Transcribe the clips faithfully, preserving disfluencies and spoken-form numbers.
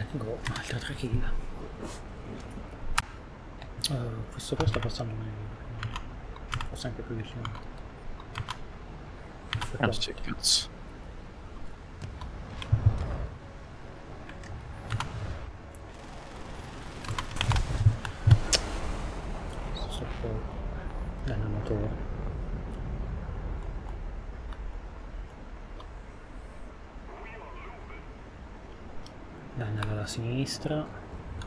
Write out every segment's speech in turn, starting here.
Go, altre tre kill. Uh, questo qua sta passando meglio. Forse anche più vicino. Anzi, cazzo. Sto sotto danno motore. Danno alla sinistra.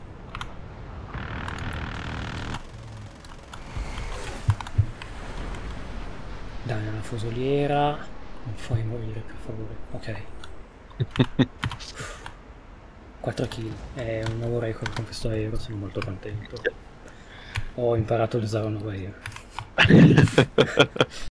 Danno alla fusoliera. Non puoi morire, per favore. Ok. quattro kill. È un nuovo record con questo aereo, sono molto contento. Ho imparato ad usare un nuovo aereo.